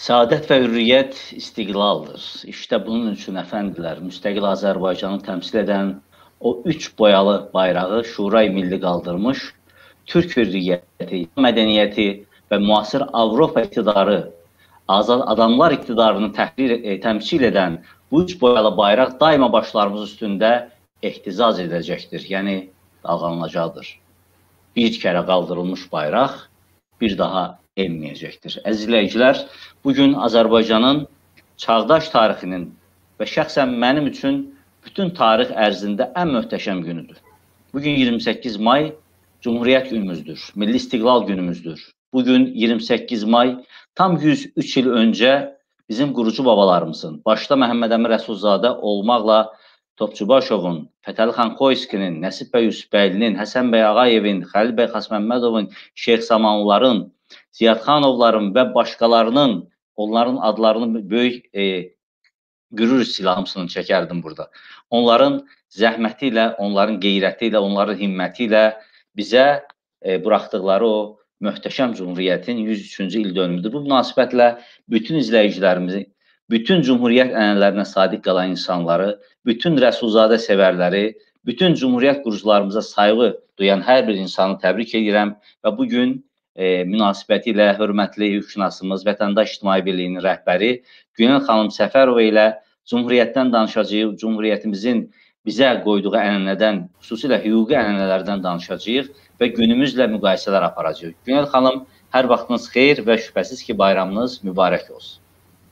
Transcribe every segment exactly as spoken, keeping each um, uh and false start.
Səadət və hürriyyət istiqlaldır. İşte bunun üçün əfəndilər, müstəqil Azərbaycanı təmsil edən o üç boyalı bayrağı Şurayı Milli qaldırmış, Türk hürriyyəti, mədəniyyəti və müasir Avropa iktidarı, azad adamlar iktidarını təhrir, e, təmsil edən bu üç boyalı bayraq daima başlarımız üstündə ehtizaz edəcəkdir, yəni dalğalanacaqdır. Bir kərə qaldırılmış bayraq bir daha enməyəcəkdir. Əziz izləyicilər, bugün Azərbaycanın çağdaş tarixinin və şəxsən mənim üçün bütün tarix ərzində ən möhtəşəm günüdür. Bugün iyirmi səkkiz may Cumhuriyyət günümüzdür, Milli İstiqlal günümüzdür. Bugün iyirmi səkkiz may tam yüz üç il öncə bizim qurucu babalarımızın, başda Məhəmməd Əmin Rəsulzadə olmaqla Topçubaşovun, Fətəli xan Xoyskinin, Nəsib bəy Yusufbəylinin, Həsən bəy Ağayevin, Xəlil bəy Xasməmmədovun, Şeyx Samanlıların, Ziyadxanovların və başqalarının, onların adlarını böyük e, qürur silahımsını çəkərdim burada. Onların zəhməti ilə, onların qeyrəti ilə, onların himməti ilə bizə e, buraxdıqları o möhtəşəm Cumhuriyyətin yüz üçüncü il dönümüdür. Bu münasibətlə bütün izləyicilərimizi, bütün Cumhuriyyət ənənələrinə sadiq qalan insanları, bütün Rəsulzadə sevərləri, bütün Cumhuriyyət qurucularımıza sayğı duyan hər bir insanı təbrik edirəm və bugün e, münasibəti ilə hörmətli hüquqşünasımız, Vətəndaş İctimai Birliyinin rəhbəri Günel xanım Səfərova ilə Cumhuriyyətdən danışacağıq, Cumhuriyyətimizin bizə qoyduğu ənənədən, xüsusilə hüquqi ənənələrdən danışacağıq və günümüzlə müqayisələr aparacağıq. Günel xanım, hər vaxtınız xeyir və şübhəsiz ki, bayramınız mübarək olsun.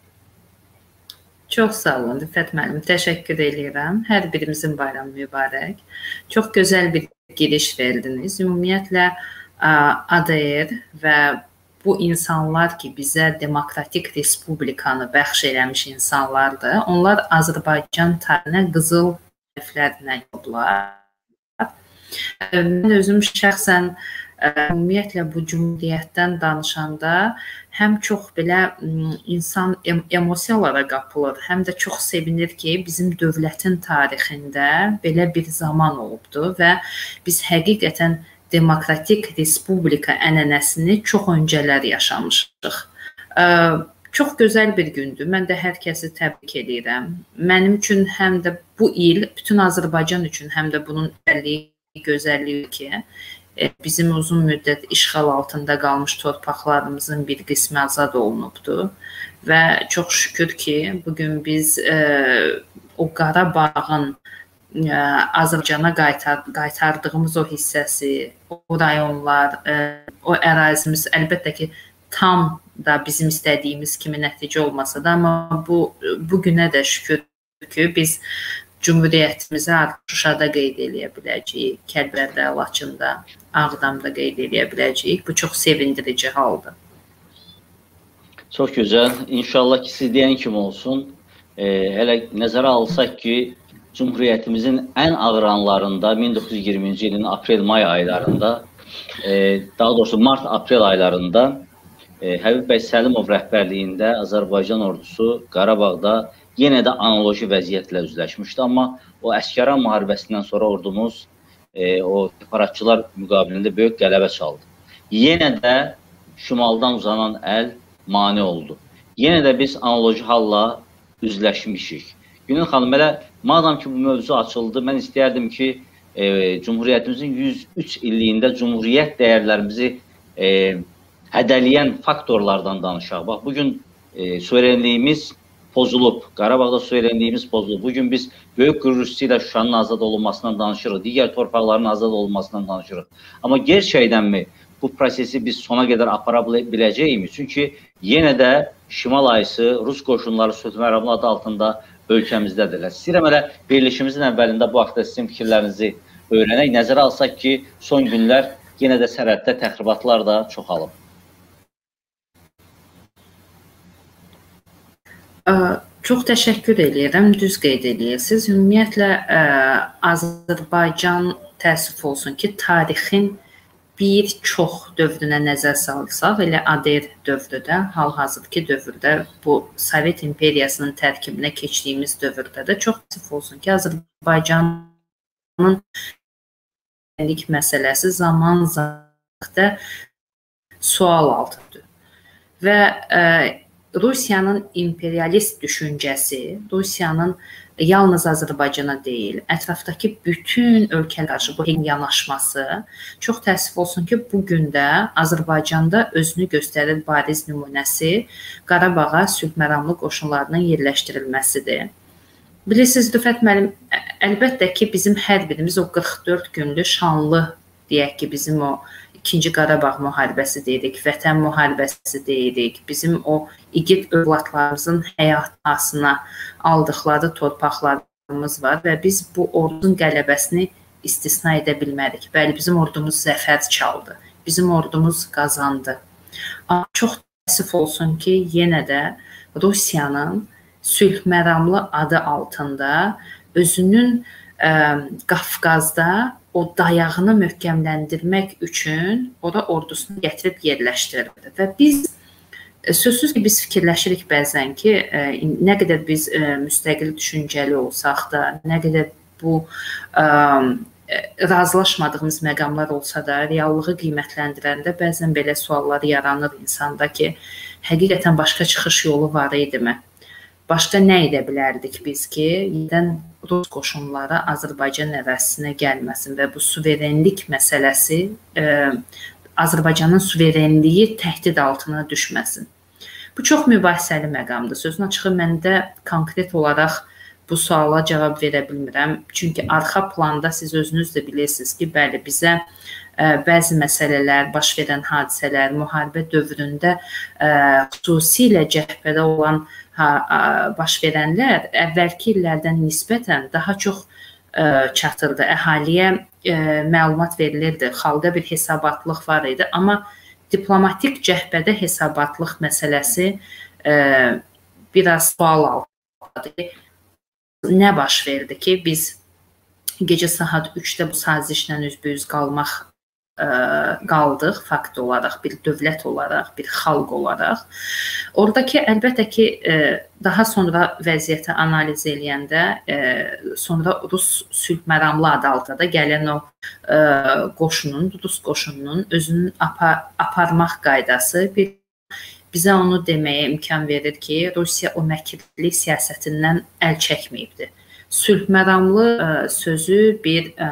Çox sağ olun, Rüfət müəllim. Təşəkkür edirəm. Hər birimizin bayramı mübarək. Çox gözəl bir giriş verdiniz. Ümumiyyətlə, A D R və bu insanlar ki, bizə demokratik respublikanı bəxş eləmiş insanlardır. Onlar Azərbaycan tarixinə qızıl hərflərlə yazıblar. Mən özüm şəxsən ümumiyyətlə bu cümhuriyyətdən danışanda həm çox belə insan emosiyalara qapılır, həm də çox sevinir ki, bizim dövlətin tarixində belə bir zaman olubdur və biz həqiqətən demokratik respublika ənənəsini çox öncələr yaşamışıq. Çox gözəl bir gündür. Mən də hər kəsi təbrik edirəm. Mənim üçün həm də bu il, bütün Azərbaycan üçün həm də bunun gözəlliyi ki, bizim uzun müddət işğal altında qalmış torpaqlarımızın bir qismi azad olunubdur və çox şükür ki, bugün biz e, o Qarabağın e, Azərbaycana qaytar, qaytardığımız o hissəsi, o rayonlar, e, o ərazimiz əlbəttə ki, tam da bizim istədiyimiz kimi nəticə olmasa da, amma bu bugünə də şükür ki, biz Cumhuriyyətimizi Şuşada qeyd edə biləcəyik, Kəlbəcərdə, Laçında, Ağdamda qeyd edə biləcəyik. Bu çox sevindirici haldır. Çox gözəl. İnşallah ki, siz deyən kimi olsun. E, hələ nəzərə alsaq ki, Cumhuriyyətimizin ən ağır anlarında min doqquz yüz iyirminci ilin aprel-may aylarında, e, daha doğrusu mart-aprel aylarında e, Həbib bəy Səlimov rəhbərliyində Azərbaycan ordusu Qarabağda yenə də analoji vəziyyətlə üzləşmişdi, amma o Əsgəran müharibəsindən sonra ordumuz e, o separatçılar müqabilində böyük qələbə çaldı. Yenə də şimaldan uzanan əl mane oldu. Yenə də biz analoji halla üzləşmişik. Günel xanım, belə madam ki bu mövzu açıldı, mən istəyərdim ki, e, Cumhuriyyətimizin yüz üç illiyində Cumhuriyyət dəyərlərimizi e, hədələyən faktorlardan danışaq. Bax, bugün e, suverenliyimiz pozulub, Qarabağda suverenliyimiz pozulub. Bugün biz böyük qürurlu ilə Şuşanın azad olunmasından danışırıq, digər torpaqların azad olunmasından danışırıq. Amma gerçəkdənmi bu prosesi biz sona qədər apara biləcəyik? Çünki yenə də Şimal ayısı Rus qoşunları sülh məramlı adı altında ölkəmizdədirlər. İstəyirəm elə verilişimizin əvvəlində bu haqda sizin fikirlərinizi öyrənək. Nəzərə alsaq ki, son günlər yenə də sərhəddə təxribatlar da çoxalıb. Çox təşəkkür edirəm, düz qeyd edirsiniz. Ümumiyyətlə, Azərbaycan təəssüf olsun ki, tarixin bir çox dövrünə nəzər salsaq, elə A D R dövrü də, hal-hazırki dövrdə, bu Sovet İmperiyasının tərkibinə keçdiyimiz dövrdə də çox təəssüf olsun ki, Azərbaycanın məsələsi zaman-zaman sual altıdır. Və Rusiyanın imperialist düşüncəsi, Rusiyanın yalnız Azərbaycana deyil, ətrafdakı bütün ölkələrə qarşı bu yanaşması çox təəssüf olsun ki, bugün də Azərbaycanda özünü göstərir bariz nümunəsi Qarabağa sülhməramlı qoşunlarının yerləşdirilməsidir. Bilirsiniz, Rüfət müəllim, əlbəttə ki, bizim hər birimiz o qırx dörd günlük şanlı, deyək ki, bizim o İkinci Qarabağ müharibəsi deyirik, Vətən müharibəsi deyirik, bizim o igid övladlarımızın həyatına aldıqları torpaqlarımız var və biz bu ordunun qələbəsini istisna edə bilmərik. Bəli, bizim ordumuz zəfər çaldı, bizim ordumuz qazandı. Amma çox təəssüf olsun ki, yenə də Rusiyanın sülhməramlı adı altında özünün ə, Qafqazda o dayağını möhkəmləndirmək üçün ora ordusunu gətirib yerləşdirirdi. Və biz, sözsüz ki, biz fikirləşirik bəzən ki, nə qədər biz müstəqil düşüncəli olsaq da, nə qədər bu ə, razılaşmadığımız məqamlar olsa da, reallığı qiymətləndirəndə bəzən belə suallar yaranır insanda ki, həqiqətən başqa çıxış yolu var idimi? Başqa nə edə bilərdik biz ki, yeniden Rus qoşunları Azərbaycan ərazisinə gəlməsin və bu suverenlik məsələsi e, Azərbaycanın suverenliyi təhdid altına düşməsin. Bu çox mübahisəli məqamdır. Sözün açığı məndə konkret olaraq bu suala cavab verə bilmirəm. Çünki arxa planda siz özünüz də bilirsiniz ki, bəli, bizə ə, bəzi məsələlər, baş verən hadisələr, müharibə dövründə ə, xüsusilə cəhbədə olan ha, ə, baş verənlər əvvəlki illərdən nisbətən daha çox ə, çatırdı. Əhaliyə ə, məlumat verilirdi, xalqa bir hesabatlıq var idi. Amma diplomatik cəhbədə hesabatlıq məsələsi ə, biraz sual altındadır. Nə baş verdi ki, biz gecə saat üçdə bu sazişlə üzbəüz qalmaq ə, qaldıq fakt olaraq, bir dövlət olaraq, bir xalq olaraq. Oradakı əlbəttə ki, ə, daha sonra vəziyyəti analiz eləyəndə, ə, sonra Rus sülhməramlı adı altında gələn o ə, qoşunun, Rus qoşununun özünün apar aparmaq qaydası bir bizə onu deməyə imkan verir ki, Rusiya o məkirlik siyasətindən əl çəkməyibdir. Sülhməramlı ə, sözü bir ə,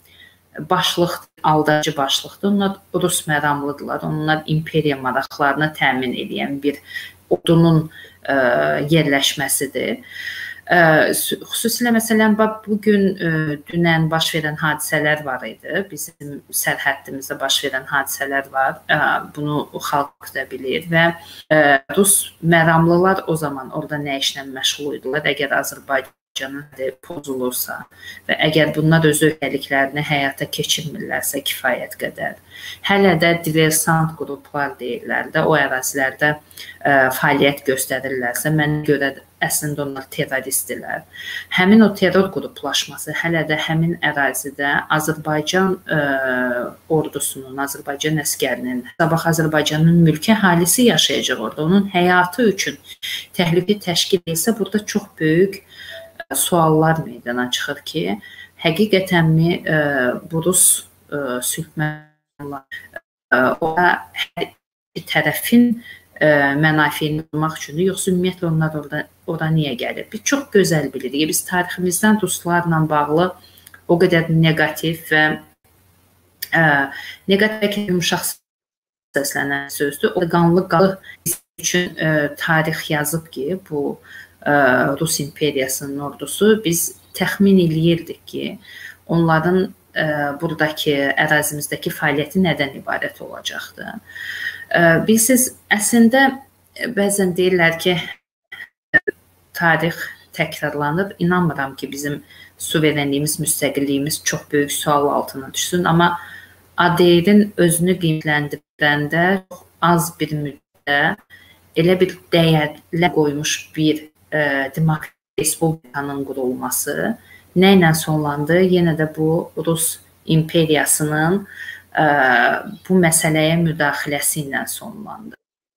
başlıqdır, aldadıcı başlıqdır. Onlar Rus məramlıdırlar. Onlar imperiya maraqlarını təmin edən bir ordunun ə, yerləşməsidir. Ə, xüsusilə məsələn, bugün ə, dünən baş verən hadisələr var idi. Bizim sərhəddimizdə baş verən hadisələr var. Ə, bunu xalq da bilir və ə, Rus məramlılar o zaman orada nə işlə məşğul idilər? Əgər Azərbaycanın pozulursa və əgər bunlar öz öhdəliklərini həyata keçirmirlərsə kifayət qədər, hələ də diversant qruplar deyirlər də, o ərazilərdə ə, fəaliyyət göstərirlərsə, mənə görə əslində onlar terroristdirlər. Həmin o terror qruplaşması hələ də həmin ərazidə Azərbaycan ə, ordusunun, Azərbaycan əskərinin, sabah Azərbaycanın mülki əhalisi yaşayacaq orada. Onun həyatı üçün təhlükə təşkil etsə, burada çox böyük suallar meydana çıxır ki, həqiqətənmi ə, bu Rus ə, sülhməramlılar ora hər iki tərəfin ə, mənafiyini almaq üçündür, yoxsa ümumiyyətlə onlar orada, ora niyə gəlir? Biz çox gözəl bilirik. Biz tariximizdən Ruslarla bağlı o qədər negativ və ə, negativ yumuşaq səslənən sözdür. O qanlı qalı üçün ə, tarix yazıb ki, bu Rus imperiyasının ordusu, biz təxmin eləyirdik ki, onların ə, buradakı ərazimizdəki fəaliyyəti nədən ibarət olacaqdır. Ə, bilirsiniz, əslində bəzən deyirlər ki, tarix təkrarlanır. İnanmıram ki, bizim suverenliyimiz, müstəqilliyimiz çox böyük sual altına düşsün. Amma A D R-in özünü qiymətləndirəndə çox az bir müddətdə elə bir dəyərlə qoymuş bir Ə, demokratik respublikanın qurulması nə ilə sonlandı? Yenə də bu Rus imperiyasının ə, bu məsələyə müdaxiləsi ilə sonlandı.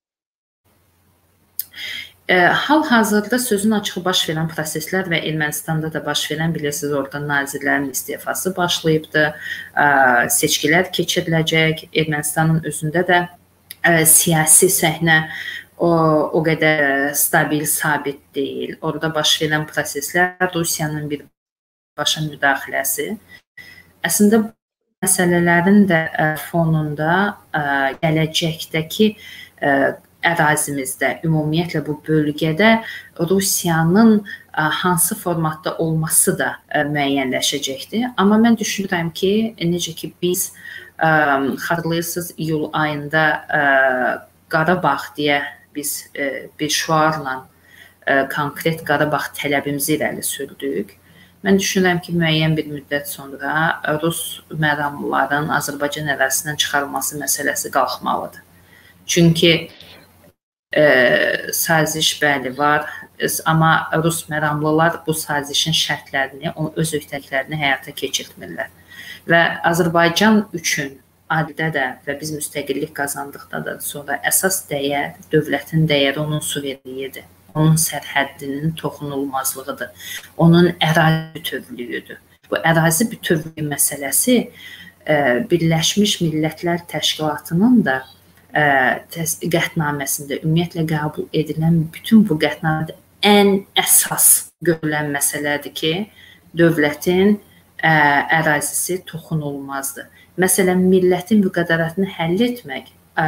Hal-hazırda sözün açığı baş verən proseslər və Ermənistanda da baş verən, bilirsiniz, orada nazirlərin istefası başlayıbdı, ə, seçkilər keçiriləcək. Ermənistanın özündə də ə, siyasi səhnə o, o qədər stabil, sabit deyil. Orada baş verən proseslər, Rusiyanın birbaşa müdaxiləsi. Əslində bu məsələlərin də fonunda gələcəkdəki ərazimizdə, ümumiyyətlə bu bölgədə Rusiyanın hansı formatda olması da müəyyənləşəcəkdir. Amma mən düşünürəm ki, necə ki biz xatırlayırsınız iyul ayında Qarabağ deyə biz bir şüarla konkret Qarabağ tələbimizi irəli sürdük. Mən düşünürəm ki, müəyyən bir müddət sonra Rus məramlıların Azərbaycan ərazisindən çıxarılması məsələsi qalxmalıdır. Çünki e, saziş bəli var, amma Rus məramlılar bu sazişin şərtlərini, öz öhdəliklərini həyata keçirtmirlər. Və Azərbaycan üçün adidə də və biz müstəqillik qazandıqda da sonra əsas dəyər, dövlətin dəyəri onun suverenliyidir. Onun sərhəddinin toxunulmazlığıdır. Onun ərazi bütövlüyüdür. Bu ərazi bütövlüyü məsələsi Birləşmiş Millətlər Təşkilatının da qətnaməsində ümumiyyətlə qəbul edilən bütün bu qətnamədə ən əsas görülən məsələdir ki, dövlətin ərazisi toxunulmazdır. Məsələn, millətin müqəddəratını həll etmək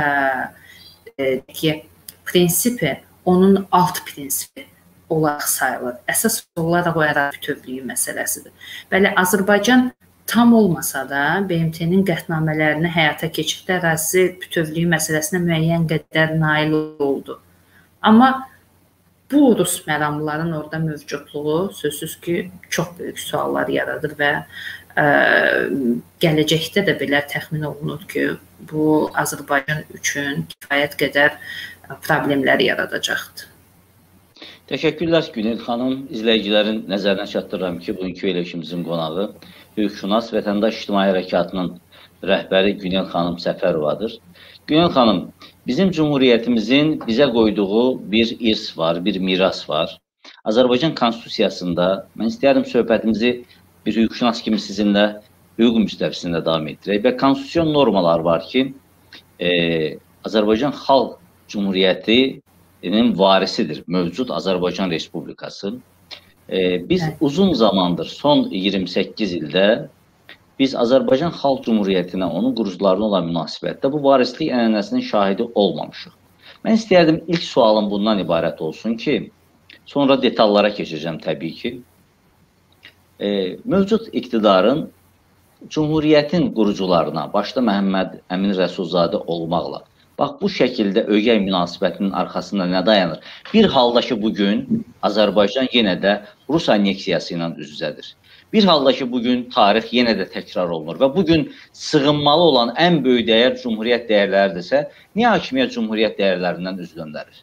ki, prinsipi onun alt prinsipi olaraq sayılır. Əsas olaraq o ərazi bütövlüyü məsələsidir. Bəli, Azərbaycan tam olmasa da B M T-nin qətnamələrini həyata keçirtdi, ərazi bütövlüyü məsələsinə müəyyən qədər nail oldu. Amma bu Rus məramlıların orada mövcudluğu sözsüz ki, çox böyük suallar yaradır və ə, gələcəkdə də belə təxmin olunur ki, bu Azərbaycan üçün kifayət qədər problemlər yaradacaqdır. Təşəkkürlər Günel xanım. İzləyicilərin nəzərinə çatdırıram ki, bugünkü verilişimizin qonağı hüquqşünas Vətəndaş İctimai Hərəkatının rəhbəri Günel xanım Səfərovadır. Günel xanım, bizim Cumhuriyyətimizin bizə qoyduğu bir irs var, bir miras var. Azərbaycan Konstitusiyasında, mən istəyərdim söhbətimizi bir hüquqşünas kimi sizinlə hüquq müstəvisində davam etdirək və konstitusyon normalar var ki, e, Azərbaycan Xalq Cumhuriyyətinin varisidir, mövcud Azərbaycan Respublikası. E, biz evet. uzun zamandır, son iyirmi səkkiz ildə biz Azərbaycan Xalq Cumhuriyyətinə, onun qurucularına olan münasibətdə bu varislik ənənəsinin şahidi olmamışıq. Mən istəyərdim ilk sualım bundan ibarət olsun ki, sonra detallara keçəcəm təbii ki. E, mövcud iqtidarın Cumhuriyyətin qurucularına, başda Məhəmməd Əmin Rəsulzadə olmaqla, bax bu şəkildə ögey münasibətinin arxasında nə dayanır? Bir halda ki, bugün Azərbaycan yenə də Rus anneksiyası ilə üz-üzədir. Bir halda ki, bugün tarix yenə də təkrar olunur və bugün sığınmalı olan ən böyük dəyər Cumhuriyyət dəyərləridirsə, niyə hakimiyyət Cumhuriyyət dəyərlərindən üz döndərir?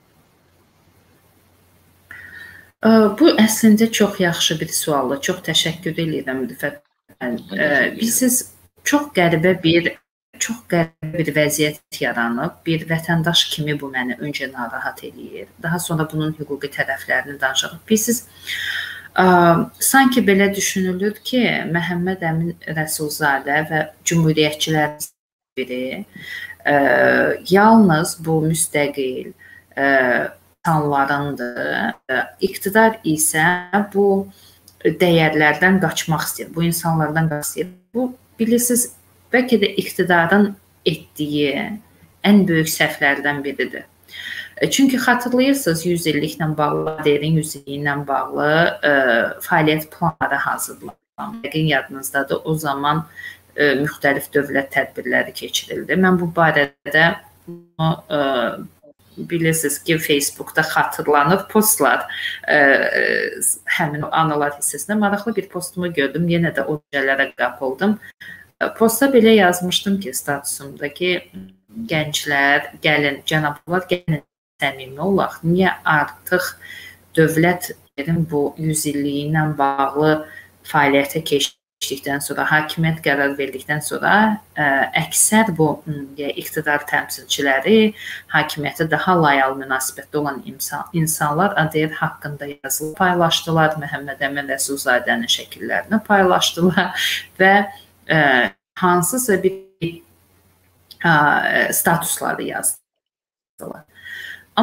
Bu əslində çox yaxşı bir sualdır. Çox təşəkkür edirəm Rüfət. Bilirsiniz, çox qəribə bir çox qəribə bir vəziyyət yaranıb. Bir vətəndaş kimi bu məni öncə narahat eləyir. Daha sonra bunun hüquqi tərəflərini danışırıq. Bilirsiniz, sanki belə düşünülür ki, Məhəmməd Əmin Rəsulzadə və Cümhuriyyətçilərin biri yalnız bu müstəqil insanlarındır. İqtidar isə bu dəyərlərdən qaçmaq istəyir. Bu insanlardan qaçmaq istəyir. Bu, bilirsiniz, bəlkə də iqtidarın etdiyi ən böyük səhvlərdən biridir. Çünki xatırlayırsınız, yüz illiklə bağlı, derin yüz illiyi ilə bağlı ə, fəaliyyət planları hazırlanır. Yəqin yadınızdadır, o zaman ə, müxtəlif dövlət tədbirləri keçirildi. Mən bu barədə ə, bilirsiniz ki, Facebookda xatırlanır postlar, ə, həmin anılar hissəsində maraqlı bir postumu gördüm, yenə də o cələrə qapıldım. Posta belə yazmışdım ki, statusumda ki, gənclər, gəlin, cənablar, gəlin səmimi olaq. Niyə artıq dövlətin bu yüz illiyi ilə bağlı fəaliyyətə keçdikdən sonra, hakimiyyət qərar verdikdən sonra ə, əksər bu ə, iqtidar təmsilçiləri, hakimiyyətə daha layal münasibətdə olan insan, insanlar A D R haqqında yazılı paylaşdılar, Məhəmməd Əmin Rəsulzadənin şəkillərini paylaşdılar və ə, hansısa bir ə, statusları yazdılar. Amma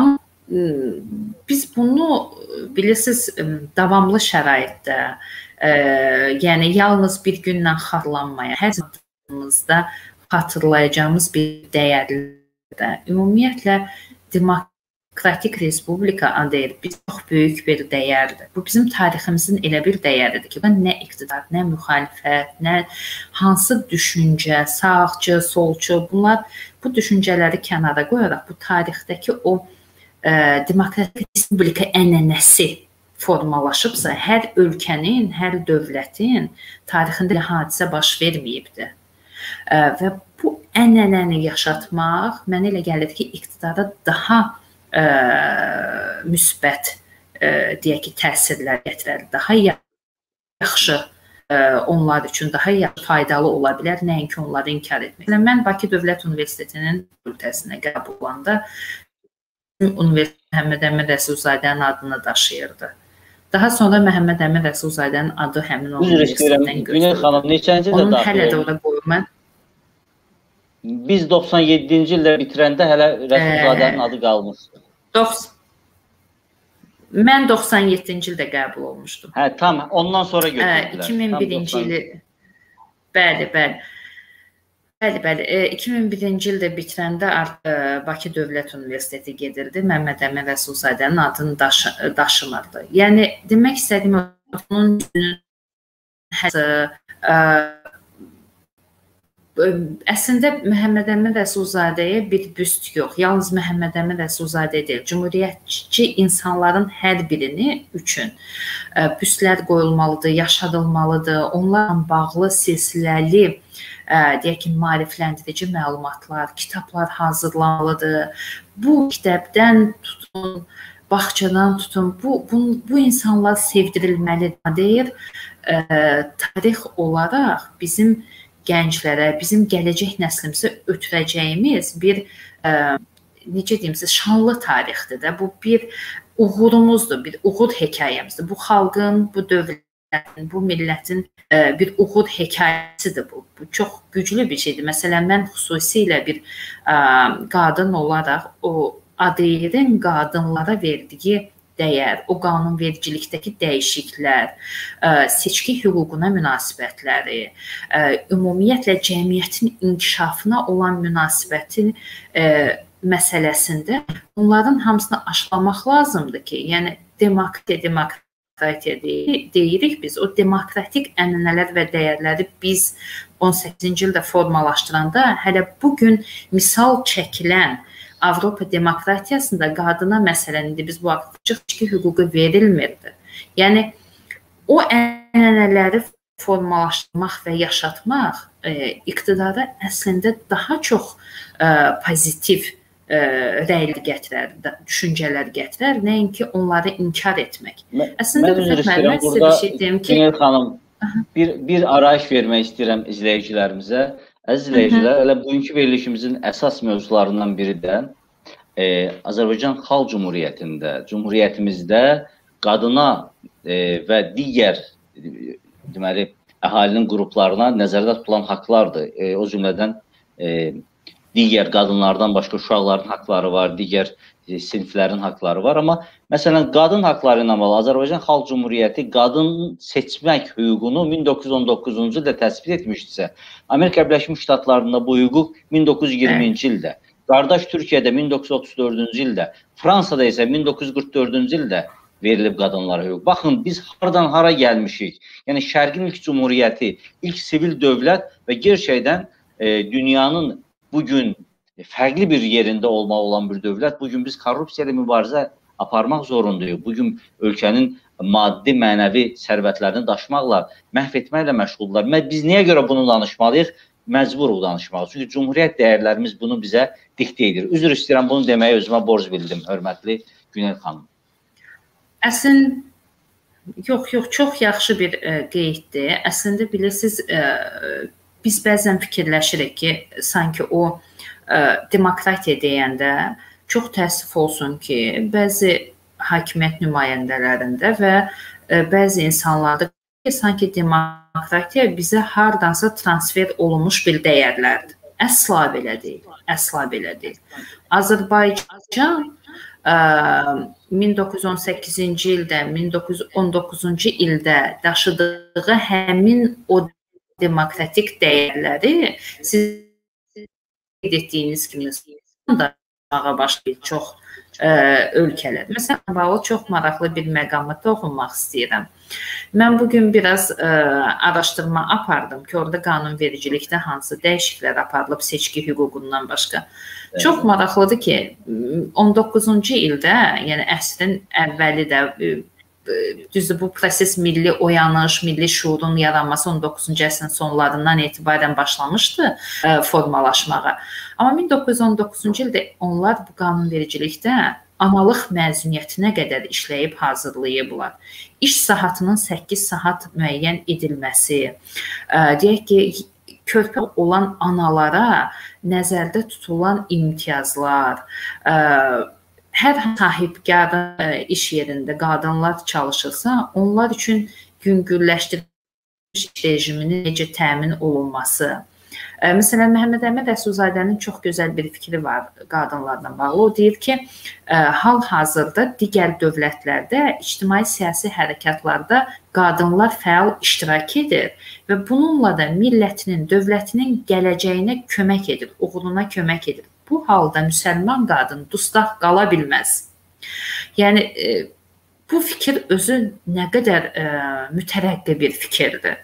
biz bunu bilirsiniz davamlı şəraitdə, e, yəni yalnız bir günlə xatırlanmayan, hər zamanımızda xatırlayacağımız bir dəyərlidir. Ümumiyyətlə Demokratik Respublika A D R biz çox böyük bir dəyərdir. Bu bizim tariximizin elə bir dəyəridir ki, nə iqtidar, nə müxalifət, nə hansı düşüncə, sağçı, solçu, bunlar bu düşüncələri kənara qoyaraq bu tarixdəki o e, Demokratik Respublika ənənəsi formalaşıbsa, hər ölkənin, hər dövlətin tarixində hadisə baş verməyibdir. E, və bu ənənəni yaşatmaq mənə elə gəlir ki, iqtidara daha Ə, müsbət ə, deyək ki, təsirlər gətirər, daha yaxşı ə, onlar üçün daha yaxşı faydalı ola bilər, nəinki onları inkar etmək. Mən Bakı Dövlət Universitetinin fakültəsinə qəbul olanda Universitet Məhəmməd Əmin Rəsulzadənin adını daşıyırdı. Daha sonra Məhəmməd Əmin Rəsulzadənin adı həmin o universitetdən götürüldü. Onun hələ də orada qoyulmaq. Biz doxsan yeddinci ildə bitirəndə hələ Rəsulzadənin adı qalmışdı. Mən doxsan yeddinci ildə qəbul olmuşdum. Hə, tam ondan sonra götürdülər. iki min birinci ili. Bəli, bəli. Bəli, bəli. iki min birinci ildə bitirəndə Bakı Dövlət Universiteti gedirdi. Məhəmməd Əmin Rəsulzadənin adını daşı, daşımırdı. Yəni demək istədiyim onun həsə əslində Məhəmməd Əmin Rəsulzadəyə bir büst yox, yalnız Məhəmməd Əmin Rəsulzadə deyil, cümhuriyyətçi insanların hər birini üçün büstlər qoyulmalıdır, yaşadılmalıdır, onlarla bağlı silsiləli, deyək ki, maarifləndirici məlumatlar, kitablar hazırlanmalıdır. Bu kitabdan tutun, bağçadan tutun, bu, bu, bu insanlar sevdirilməlidir deyir. Tarix olaraq bizim gənclərə, bizim gələcək nəslimizə ötürəcəyimiz bir, ə, necə deyim sizə, şanlı tarixdir də. Bu bir uğurumuzdur, bir uğur hekayəmizdir. Bu xalqın, bu dövlətin, bu millətin ə, bir uğur hekayəsidir bu. Bu çox güclü bir şeydir. Məsələn, mən xüsusilə bir ə, qadın olaraq o A D R-in qadınlara verdiyi dəyər, o qanunvericilikdəki dəyişikliklər, seçki hüququna münasibətləri, ümumiyyətlə cəmiyyətin inkişafına olan münasibətin məsələsində bunların hamısını aşılamaq lazımdır ki, yəni demokratiya, demokratiya deyirik biz, o demokratik ənənələr və dəyərləri biz on səkkizinci ildə formalaşdıranda hələ bugün misal çəkilən Avropa demokratiyasında qadına məsələn, indi biz bu seçki hüququ verilmirdi. Yəni, o ənənələri formalaşdırmaq və yaşatmaq e, iqtidara əslində daha çox e, pozitiv e, rəyli gətirər, düşüncələr gətirər, nəinki onları inkar etmək. Mən, əslində, mən üzr istəyirəm, burada Günel xanım, bir, bir arayış vermək istəyirəm izləyicilərimizə. Əziz izləyicilər, elə bugünkü verilişimizin əsas mövzularından biri də e, Azərbaycan Xalq Cumhuriyyətində, Cumhuriyyətimizdə qadına e, və digər e, deməli, əhalinin qruplarına nəzərdə tutulan haqlardır. E, o cümlədən e, digər qadınlardan başqa uşaqların haqları var, digər e, siniflərin haqları var. Amma məsələn, qadın haqları ilə bağlı Azərbaycan Xalq Cumhuriyyəti qadın seçmək hüququnu min doqquz yüz on doqquzuncu ildə təsbit etmişdirsə, Amerika Birləşmiş Ştatlarında bu hüquq min doqquz yüz iyirminci ildə, qardaş Türkiyədə min doqquz yüz otuz dördüncü ildə, Fransada isə min doqquz yüz qırx dördüncü ildə verilib qadınlara hüquq. Baxın, biz hardan hara gəlmişik? Yəni, Şərqin ilk cumhuriyyəti, ilk sivil dövlət və gerçəkdən e, dünyanın bugün fərqli bir yerində olmaq olan bir dövlət. Bugün biz korrupsiya ilə mübarizə aparmaq zorundayıq. Bugün ölkənin maddi, mənəvi sərvətlərini daşımaqla, məhv etməklə məşğuldular. Biz niyə görə bunu danışmalıyıq? Məcburuq danışmalıyıq. Çünki cumhuriyyət dəyərlərimiz bunu bizə diktə edir. Üzr istəyirəm, bunu deməyə özümə borc bildim, hörmətli Günel xanım. Əslində, yox, yox, çox yaxşı bir ə, qeyddir. Əslində, bilirsiniz, ə, biz bəzən fikirləşirik ki, sanki o ə, demokratiya deyəndə çox təəssüf olsun ki, bəzi hakimiyyət nümayəndələrində və ə, bəzi insanlarda ki, sanki demokratiya bizə hardansa transfer olunmuş bir dəyərlərdir. Əsla belə deyil, əsla belə deyil. Azərbaycan min doqquz yüz on səkkizinci ildə, min doqquz yüz on doqquzuncu ildə daşıdığı həmin o demokratik dəyərləri siz qeyd etdiyiniz kimi da başlayır çox ə, ölkələr. Məsələn, bağlı çox maraqlı bir məqamı da oxunmaq istəyirəm. Mən bugün biraz ə, araşdırma apardım ki, orada qanunvericilikdə hansı dəyişikliklər aparılıb seçki hüququndan başqa. Evet. Çox maraqlıdır ki, on doqquzuncu ildə, yəni əsrin əvvəli də düzdür, bu proses milli oyanış, milli şuurun yaranması on doqquzuncu əsrin sonlarından etibarən başlamışdı ə, formalaşmağa. Amma min doqquz yüz on doqquzuncu ildə onlar bu qanunvericilikdə analıq məzuniyyətinə qədər işləyib hazırlayıblar. İş saatının səkkiz saat müəyyən edilməsi, ə, deyək ki, körpə olan analara nəzərdə tutulan imtiyazlar, ə, hər sahibkarın iş yerində qadınlar çalışırsa, onlar üçün yüngülləşdirilmiş rejiminin necə təmin olunması. Məsələn, Məhəmməd Əmin Rəsulzadənin çox gözəl bir fikri var qadınlarla bağlı. O deyir ki, hal-hazırda digər dövlətlərdə ictimai-siyasi hərəkatlarda qadınlar fəal iştirak edir və bununla da millətinin, dövlətinin gələcəyinə kömək edir, uğuruna kömək edir. Bu halda müsəlman qadın dustaq qala bilməz. Yəni, bu fikir özü nə qədər mütərəqqi bir fikirdir.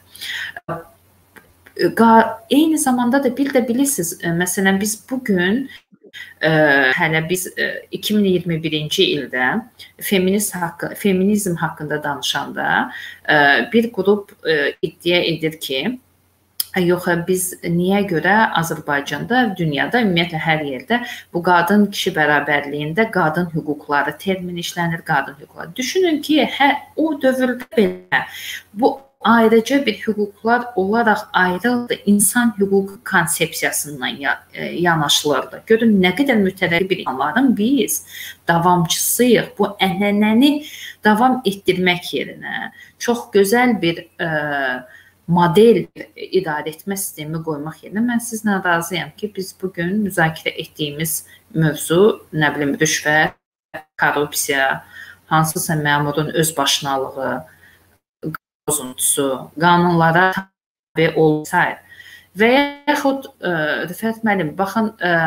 Eyni zamanda da bir də bilirsiniz, məsələn, biz bugün, hələ biz iki min iyirmi birinci ildə feminist haqqı, feminizm haqqında danışanda bir qrup iddia edir ki, yox, biz niyə görə Azərbaycanda, dünyada, ümumiyyətlə hər yerdə bu qadın-kişi bərabərliyində qadın hüquqları termin işlənir, qadın hüquqları. Düşünün ki, hə, o dövrdə belə bu ayrıca bir hüquqlar olaraq ayrıldı, insan hüququ konsepsiyasından yanaşılırdı. Görün, nə qədər mütərəqqi bir insanların biz davamçısıyıq. Bu ənənəni davam etdirmək yerinə çox gözəl bir ə, model idarə etmə sistemi qoymaq yerinə mən sizlə razıyam ki, biz bugün müzakirə etdiyimiz mövzu, nə bilim, rüşvət, korrupsiya, hansısa məmurun özbaşınalığı, bozuntusu, qanunlara tabi olsaydı. Və yaxud, Rüfət müəllim, baxın,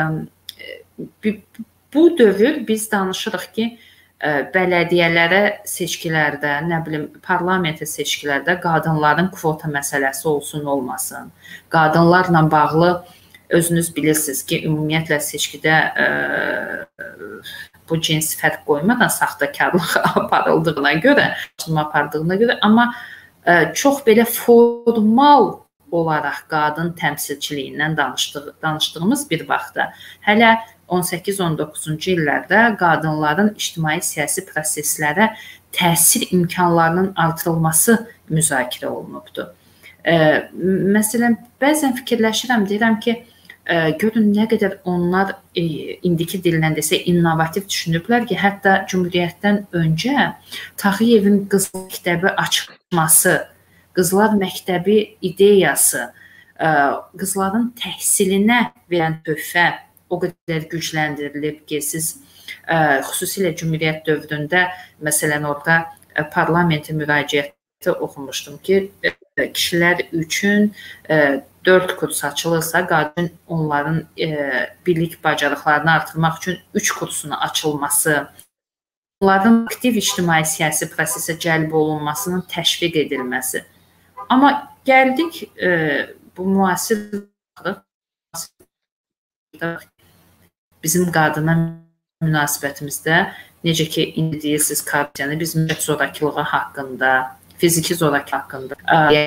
bu dövr biz danışırıq ki, bələdiyyələrə seçkilərdə, nə bilim, parlamentə seçkilərdə qadınların kvota məsələsi olsun, olmasın. Qadınlarla bağlı özünüz bilirsiniz ki, ümumiyyətlə seçkidə bu cins fərq qoymadan saxtakarlıq aparıldığına görə, apardığına görə, amma çox belə formal olaraq qadın təmsilçiliyindən danışdıq, danışdığımız bir vaxtda hələ on səkkiz on doqquzuncu illərdə qadınların ictimai-siyasi proseslərə təsir imkanlarının artırılması müzakirə olunubdur. Məsələn, bəzən fikirləşirəm, deyirəm ki, görün nə qədər onlar indiki dillə desə innovativ düşünüblər ki, hətta Cümhuriyyətdən öncə Tağıyevin qızlar məktəbi açılması, qızlar məktəbi ideyası, qızların təhsilinə verən töhfə o qədər gücləndirilib ki, siz xüsusilə Cümhuriyyət dövründə, məsələn, orada parlamentin müraciəti oxumuşdum ki, kişilər üçün dörd kurs açılırsa, qadın onların bilik bacarıqlarını artırmaq üçün üç kursunun açılması, onların aktiv ictimai-siyasi prosesə cəlb olunmasının təşviq edilməsi. Amma gəldik bu müasir bizim qadına münasibətimizdə, necə ki, indi deyirsiniz, korrupsiyanı, biz müddət zorakılığı haqqında, fiziki zorakılığı haqqında,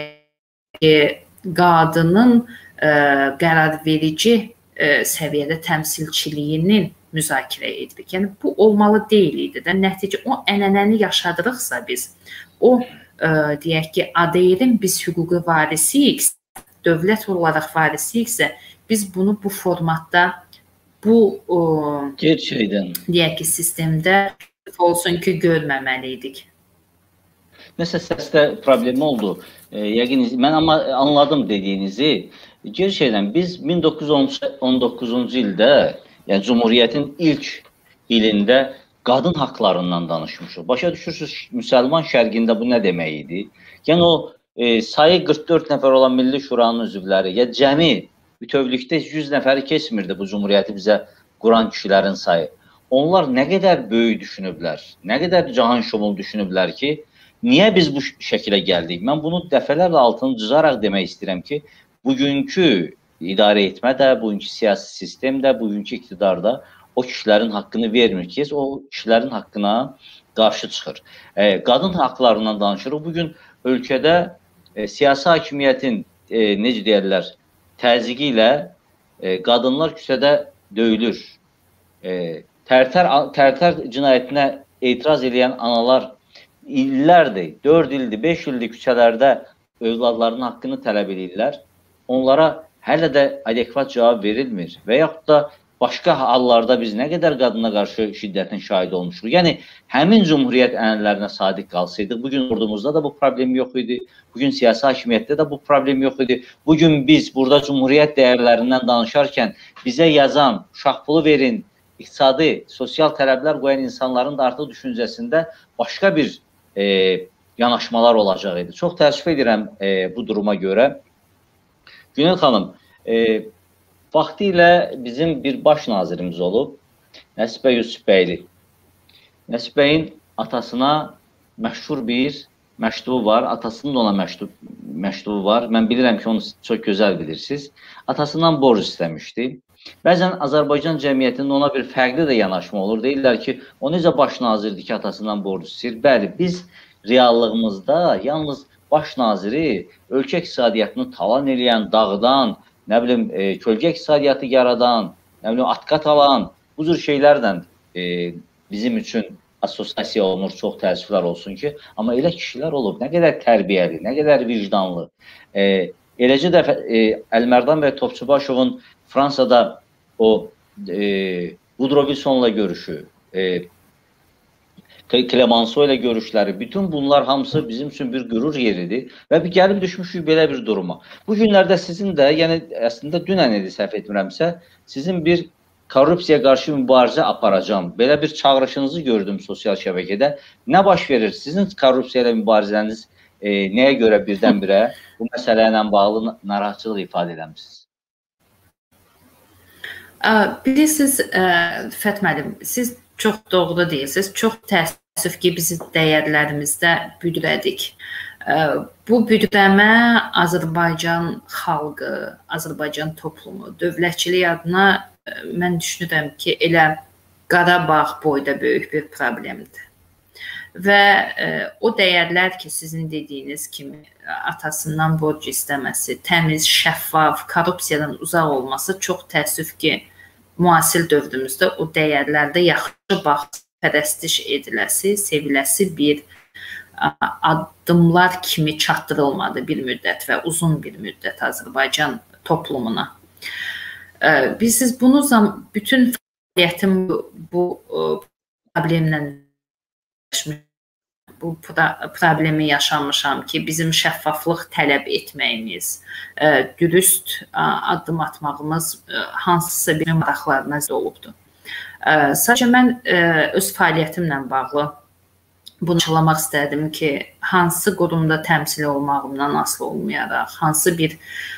qadının ə, qərarverici ə, səviyyədə təmsilçiliyinin müzakirə edirik. Yəni, bu olmalı deyil idi də. Nəticə, o ənənəni yaşadırıqsa biz, o, ə, deyək ki, adayırın biz hüquqi varisiyik, dövlət olaraq varisiyiksə, biz bunu bu formatda, bu, ə, gerçəkdən, deyək ki, sistemdə olsun ki, görməməliydik. Nəsə səsdə problem oldu. E, yəqin, mən amma anladım dediyinizi. Gerçəkdən biz min doqquz yüz on doqquzuncu ildə, yəni Cumhuriyyətin ilk ilində qadın haqlarından danışmışıq. Başa düşürsünüz, müsəlman şərqində bu nə demək idi? Yəni o e, sayı qırx dörd nəfər olan Milli Şuranın üzvləri, ya cəmi bütövlükdə yüz nəfəri keçmirdi bu cümhuriyyəti bizə quran kişilərin sayı. Onlar nə qədər böyük düşünüblər, nə qədər cahan şumul düşünüblər ki, niyə biz bu şəkilə gəldik? Mən bunu dəfələrlə altını cızaraq demək istəyirəm ki, bugünkü idarə etmə də, bugünkü siyasi sistem də, bugünkü iqtidar da o kişilərin haqqını vermir ki, o kişilərin haqqına qarşı çıxır. E, qadın haqlarından danışırıq. Bugün ölkədə e, siyasi hakimiyyətin e, necə deyərlər, təzyiqi ilə e, qadınlar küçədə döyülür. E, Tərtər, tərtər cinayətinə etiraz edən analar illərdir, dörd ildir, beş ildir küçələrdə övladlarının haqqını tələb edirlər. Onlara hələ də adekvat cavab verilmir və yaxud da başqa hallarda biz nə qədər qadına qarşı şiddətin şahidi olmuşuq. Yəni, həmin cümhuriyyət ənənələrinə sadiq qalsaydıq, bugün ordumuzda da bu problem yox idi, bugün siyasi hakimiyyətdə də bu problem yox idi. Bugün biz burada cümhuriyyət dəyərlərindən danışarkən bizə yazan, şahpulu verin, iqtisadi, sosial tələblər qoyan insanların da artıq düşüncəsində başqa bir e, yanaşmalar olacaq idi. Çox təəssüf edirəm e, bu duruma görə. Günel xanım, e, vaxtı ilə bizim bir baş nazirimiz olub, Nəsib bəy Yusufbəyli. Nəsib bəyin atasına məşhur bir məktubu var, atasının da ona məktub, məktubu var. Mən bilirəm ki, onu çox gözəl bilirsiniz. Atasından borc istəmişdi. Bəzən Azərbaycan cəmiyyətinin ona bir fərqli də yanaşma olur. Deyirlər ki, o necə baş nazirdir ki, atasından borc istəyir. Bəli, biz reallığımızda yalnız baş naziri ölkə iqtisadiyyatını talan eləyən, dağıdan, nə bilim, e, kölgə iqtisadiyyatı yaradan, nə bilim, atqat alan, bu cür şeylərlə e, bizim üçün assosiasiya olunur, çox təəssüflər olsun ki, amma elə kişilər olub, nə qədər tərbiyəli, nə qədər vicdanlı. E, eləcə də e, Əlmərdan bəy Topçubaşovun Fransada o e, Woodrow Wilson'la görüşü, e, Clemenceau ilə görüşləri, bütün bunlar hamısı bizim üçün bir qürur yeridir və bir gəlib düşmüşük belə bir duruma. Bu günlərdə sizin də, yəni əslində dünən idi, səhv etmirəmsə, sizin bir korrupsiyaya qarşı mübarizə aparacağım, belə bir çağırışınızı gördüm sosial şəbəkədə. Nə baş verir? Sizin korrupsiya ilə mübarizəniz e, nəyə görə birdən-birə bu məsələ ilə bağlı narahatçılıq ifadə eləmişsiniz? Bilirsiniz, Rüfət müəllim, siz çox doğru deyirsiniz. Çox təəssüf ki, bizi dəyərlərimizdə büdrədik. Bu büdrəmə Azərbaycan xalqı, Azərbaycan toplumu, dövlətçilik adına mən düşünürəm ki, elə Qarabağ boyda böyük bir problemdir. Və o dəyərlər ki, sizin dediyiniz kimi atasından borc istəməsi, təmiz, şəffaf, korrupsiyadan uzaq olması çox təəssüf ki, müasir dövrümüzdə o dəyərlərdə yaxşı bax, pərəstiş ediləsi, seviləsi bir addımlar kimi çatdırılmadı bir müddət və uzun bir müddət Azərbaycan toplumuna. Biz bunu bütün fəaliyyətim bu problemlə bu problemi yaşamışam ki, bizim şəffaflıq tələb etməyimiz, dürüst addım atmağımız hansısa bir maraqlarına olubdur. Sadəcə mən öz fəaliyyətimlə bağlı bunu açıqlamaq istədim ki, hansı qurumda təmsil olmağımdan asılı olmayaraq, hansı bir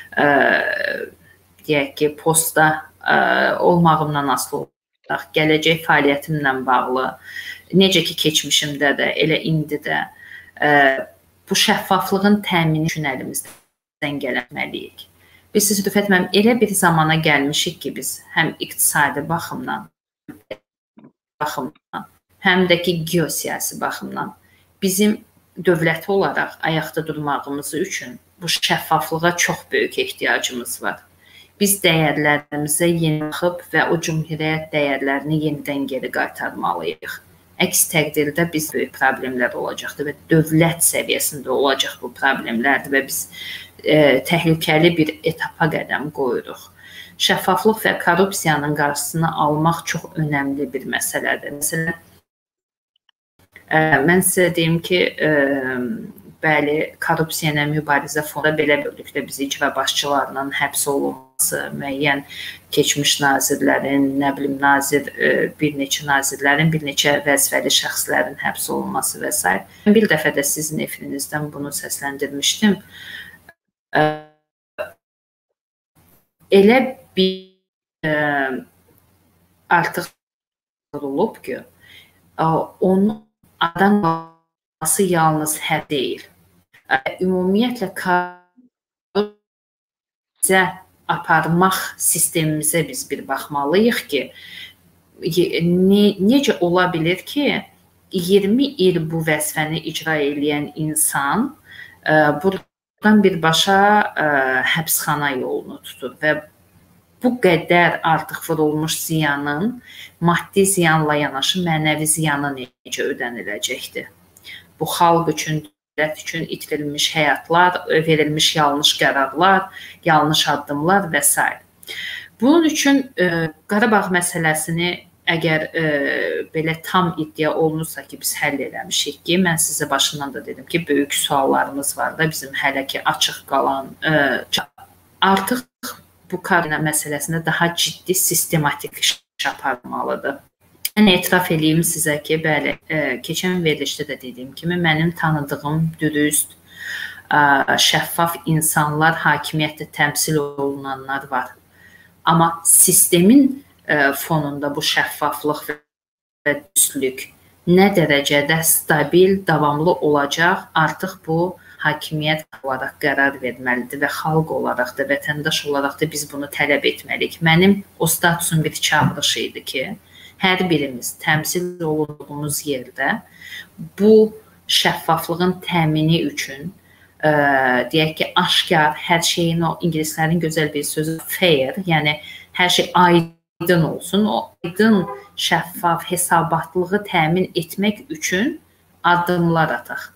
deyək ki, postda olmağımdan asılı olmayaraq, gələcək fəaliyyətimlə bağlı, necə ki, keçmişimdə də, elə indi də bu şəffaflığın təmini üçün əlimizdən gəlməliyik. Biz, siz Rüfət müəllim, elə bir zamana gəlmişik ki, biz həm iqtisadi baxımdan, baxımdan, həm də ki, geosiyasi baxımdan bizim dövləti olaraq ayaqda durmağımız üçün bu şəffaflığa çox böyük ehtiyacımız var. Biz dəyərlərimizə yeni baxıb və o cümhuriyyət dəyərlərini yenidən geri qaytarmalıyıq. Əks təqdirdə biz böyük problemlər olacaqdır və dövlət səviyyəsində olacaq bu problemlərdir və biz e, təhlükəli bir etapa qədəm qoyuruq. Şəffaflıq və korrupsiyanın qarşısını almaq çox önəmli bir məsələdir. Məsələn, e, mən sizə deyim ki, e, bəli, korrupsiya ilə mübarizə fonunda belə bölükdə biz icra başçılarının həbs olunması, müəyyən keçmiş nazirlərin, nə bilim, nazir, bir neçə nazirlərin, bir neçə vəzifəli şəxslərin həbs olunması və s. Bir dəfə də sizin efirinizdən bunu səsləndirmişdim. Elə bir artıq olub ki, onun adam olması yalnız hər deyil. Ümumiyyətlə, bizə aparmaq sistemimizə biz bir baxmalıyıq ki, ne, necə ola bilir ki, iyirmi il bu vəzifəni icra edən insan buradan birbaşa həbsxana yolunu tutur və bu qədər artıq vurulmuş ziyanın maddi ziyanla yanaşı mənəvi ziyanı necə ödəniləcəkdir? Bu xalq üçün, dövlət üçün itirilmiş həyatlar, verilmiş yanlış qərarlar, yanlış addımlar və s. Bunun üçün Qarabağ məsələsini əgər belə tam iddia olunursa ki, biz həll eləmişik ki, mən sizə başından da dedim ki, böyük suallarımız var da bizim hələ ki açıq qalan, artıq bu kadrina məsələsində daha ciddi, sistematik iş aparmalıdır. Mən etiraf edeyim sizə ki, bəli, keçən verilişdə də dediyim kimi, mənim tanıdığım dürüst, şəffaf insanlar, hakimiyyətdə təmsil olunanlar var. Amma sistemin fonunda bu şəffaflıq və düzlük nə dərəcədə stabil, davamlı olacaq, artıq bu hakimiyyət olaraq qərar verməlidir və xalq olaraq da, vətəndaş olaraq da biz bunu tələb etməliyik. Mənim o statusun bir çağırışı idi ki, hər birimiz təmsil olunduğumuz yerdə bu şəffaflığın təmini üçün, ə, deyək ki, aşkar, hər şeyin, o ingilislərin gözəl bir sözü fair, yəni hər şey aydın olsun, o aydın, şəffaf, hesabatlığı təmin etmək üçün addımlar ataq.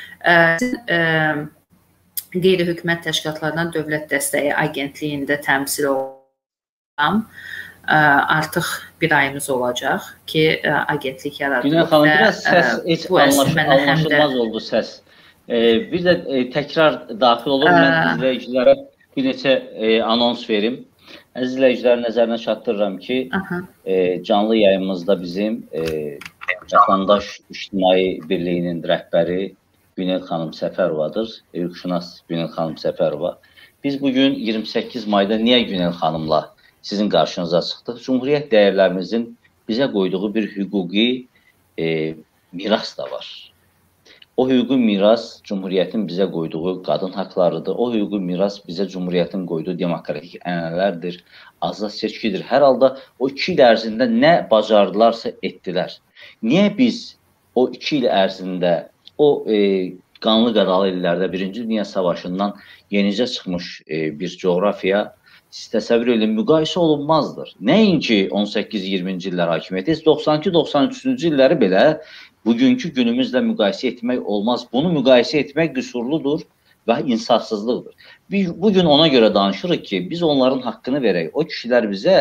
Qeyri-hökumət təşkilatlarından Dövlət Dəstəyi Agentliyində təmsil olan artıq bir ayımız olacaq ki, agentlik yaradılıb. Günel xanım, biraz səs heç anlaşılmaz oldu səs. Bir də təkrar daxil olur, mən izləyicilərə bir neçə anons verim. Əziz izləyicilərin nəzərinə çatdırıram ki, canlı yayımızda bizim Vətəndaş İctimai Birliyinin rəhbəri Günel xanım Səfərovadır, hüquqşünas Günel xanım Səfərova. Biz bugün iyirmi səkkiz mayda niyə Günel xanımla sizin qarşınıza çıxdıq? Cumhuriyyət dəyərlərimizin bizə qoyduğu bir hüquqi e, miras da var. O hüquqi miras Cumhuriyyətin bizə qoyduğu qadın haqlarıdır. O hüquqi miras bizə Cumhuriyyətin qoyduğu demokratik ənənələrdir, azad seçkidir. Hər halda o iki il ərzində nə bacardılarsa etdilər. Niyə biz o iki il ərzində o e, qanlı qadalı illərdə Birinci Dünya Savaşından yenicə çıxmış e, bir coğrafiya siz təsəvvür edin, müqayisə olunmazdır. Nəinki on səkkiz iyirminci illər hakimiyyəti, doxsan iki doxsan üçüncü illəri belə bugünkü günümüzlə müqayisə etmək olmaz. Bunu müqayisə etmək qüsurludur və insafsızlıqdır. Bugün ona görə danışırıq ki, biz onların haqqını verək. O kişilər bizə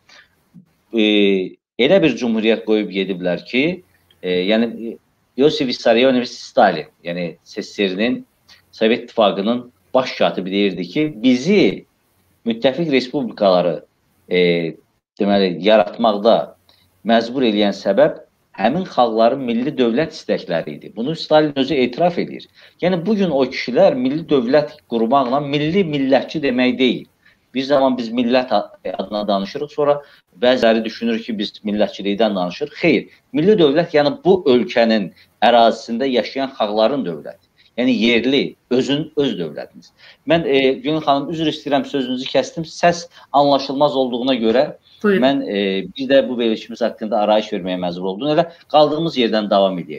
e, elə bir cumhuriyyət qoyub gediblər ki, e, yəni Yosif Vissarionovich Stalin, yəni S S R-nin, Sovet İttifaqının baş katibi deyirdi ki, bizi müttəfiq respublikaları e, deməli, yaratmaqda məcbur eləyən səbəb həmin xalqların milli dövlət istəkləri idi. Bunu Stalin özü etiraf edir. Yəni, bugün o kişilər milli dövlət qurmaqla milli millətçi demək deyil. Bir zaman biz millət adına danışırıq, sonra bəziləri düşünür ki, biz millətçilikdən danışırıq. Xeyr, milli dövlət, yəni bu ölkənin ərazisində yaşayan xalqların dövləti. Yəni yerli, özün, öz dövlətiniz. Mən, e, Günel xanım, üzr istəyirəm, sözünüzü kəsdim. Səs anlaşılmaz olduğuna görə Buyurun. Mən e, bir də bu verilişimiz haqqında arayış verməyə məcbur oldum. Elə qaldığımız yerdən davam edək.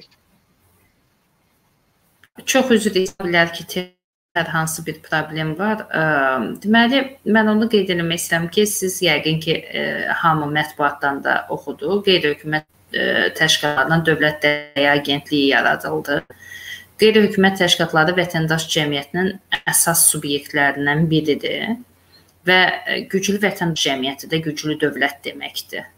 Çox üzr istəyirlər ki, hər hansı bir problem var. Deməli, mən onu qeyd etmək istəyirəm ki, siz yəqin ki, hamı mətbuatdan da oxudu. Qeyri-hökumət təşkilatlarından Dövlət Dəstəyi Agentliyi yaradıldı. Qeyri-hökumət təşkilatları vətəndaş cəmiyyətinin əsas subyektlərindən biridir və güclü vətəndaş cəmiyyəti də güclü dövlət deməkdir.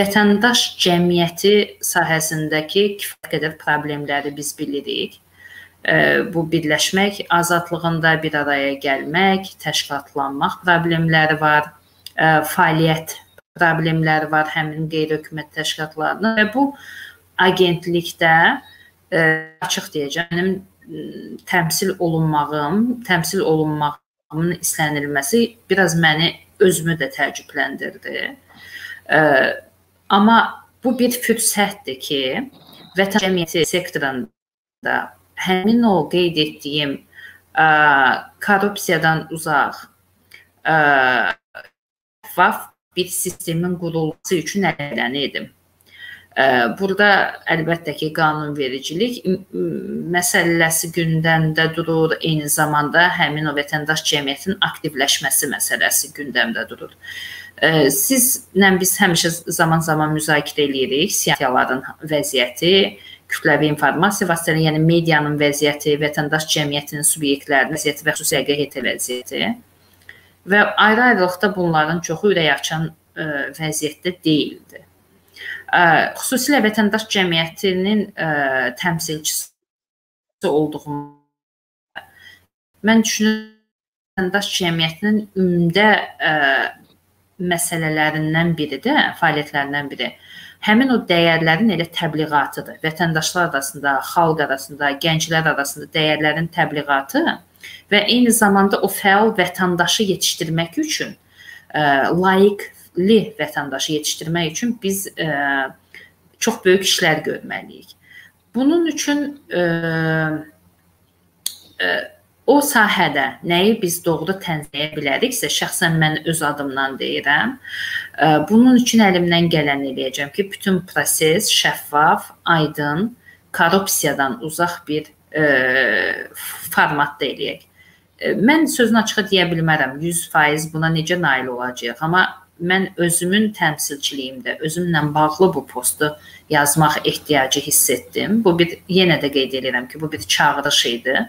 Vətəndaş cəmiyyəti sahəsindəki kifayət qədər problemləri biz bilirik. bu birləşmək azadlığında bir araya gəlmək, təşkilatlanmaq problemləri var, fəaliyyət problemləri var həmin qeyri-hökumət təşkilatlarının və bu agentlikdə açıq deyəcəm, mənim təmsil olunmağım, təmsil olunmağımın istənilməsi biraz məni özümü də təəccübləndirdi. Amma bu bir fürsətdir ki, vətən cəmiyyəti sektorunda həmin o qeyd etdiyim korrupsiyadan uzaq, şəffaf bir sistemin qurulması üçün əylənirdim. Burada əlbəttə ki, qanunvericilik məsələsi gündəmdə durur, eyni zamanda həmin o vətəndaş cəmiyyətin aktivləşməsi məsələsi gündəmdə durur. Sizlə biz həmişə zaman-zaman müzakirə edirik, siyasiyaların vəziyyəti, kütləvi informasiya vasitələri, yəni medianın vəziyyəti, vətəndaş cəmiyyətinin subyektlərinin vəziyyəti və xüsusi H T vəziyyəti və ayrı-ayrılıqda bunların çoxu ürək açan vəziyyətdə deyildi. Xüsusilə vətəndaş cəmiyyətinin təmsilçisi olduğum mən düşünürəm, vətəndaş cəmiyyətinin ümdə məsələlərindən biri də, fəaliyyətlərindən biri həmin o dəyərlərin elə təbliğatıdır. Vətəndaşlar arasında, xalq arasında, gənclər arasında dəyərlərin təbliğatı və eyni zamanda o fəal vətəndaşı yetişdirmək üçün, layiqli vətəndaşı yetişdirmək üçün biz çox böyük işlər görməliyik. Bunun üçün o sahədə nəyi biz doğru tənzimləyə biləriksə, şəxsən mən öz adımdan deyirəm, bunun üçün əlimdən gələn eləyəcəm ki, bütün proses şəffaf, aydın, korrupsiyadan uzaq bir formatda eləyək. Mən sözünü açıq deyə bilmərəm, yüz faiz buna necə nail olacaq, amma mən özümün təmsilçiliyimdə, özümlə bağlı bu postu yazmaq ehtiyacı hiss etdim. Bu bir, yenə də qeyd edirəm ki, bu bir çağırış idi.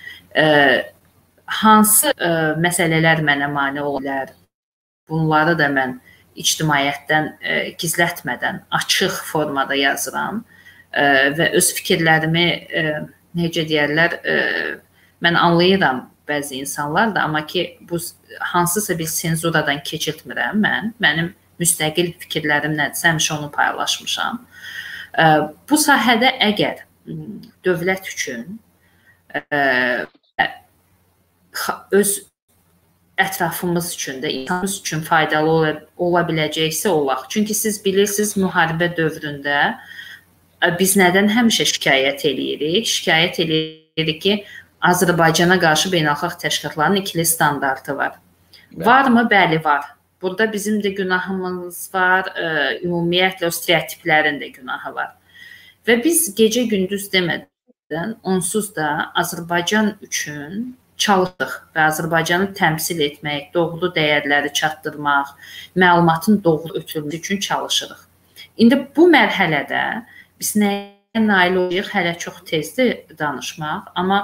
Hansı məsələlər mənə mane olar, bunları da mən ictimaiyyətdən gizlətmədən açıq formada yazıram və öz fikirlərimi, necə deyərlər, mən anlayıram bəzi insanlar da, amma ki, bu hansısa bir senzuradan keçirtmirəm mən, mənim müstəqil fikirlərim nədirsə, həmişə onu paylaşmışam. Bu sahədə əgər dövlət üçün öz ətrafımız üçün də, insanımız üçün faydalı ola biləcəksə olaq. Çünki siz bilirsiniz, müharibə dövründə biz nədən həmişə şikayət edirik? Şikayət edirik ki, Azərbaycana qarşı beynəlxalq təşkilatların ikili standartı var. Varmı? Bəli, var. Burada bizim də günahımız var, ümumiyyətlə o stereotiplərin də günahı var. Və biz gecə-gündüz demədən, onsuz da Azərbaycan üçün çalışdıq və Azərbaycanı təmsil etmək, doğru dəyərləri çatdırmaq, məlumatın doğru ötürülməsi üçün çalışırıq. İndi bu mərhələdə biz nəyə nail olacağıq, hələ çox tezdir danışmaq, amma